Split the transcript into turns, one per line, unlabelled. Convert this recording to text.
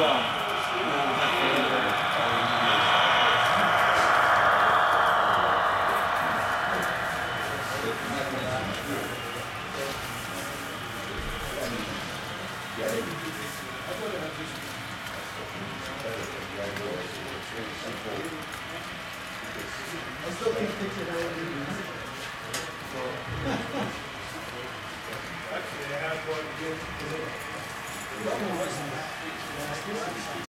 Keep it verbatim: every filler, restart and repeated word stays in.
I still can't picture how it is. Actually, I have one.